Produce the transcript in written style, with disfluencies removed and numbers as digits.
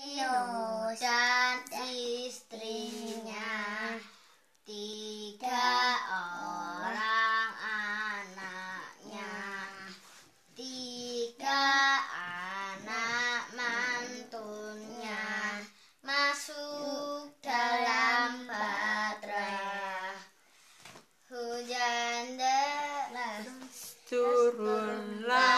Nino dan istrinya, 3 orang anaknya, 3 anak mantunya masuk dalam bahtera. Hujan deras turunlah